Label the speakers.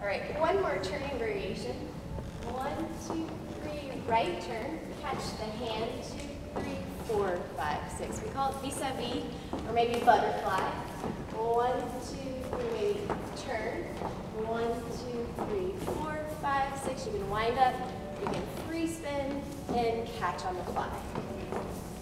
Speaker 1: All right, one more turning variation. 1, 2, 3, right turn. Catch the hand, 2, 3, 4, 5, 6. We call it vis-a-vis or maybe butterfly. 1, 2, 3, maybe turn. 1, 2, 3, 4, 5, 6. You can wind up, you can free spin, and catch on the fly.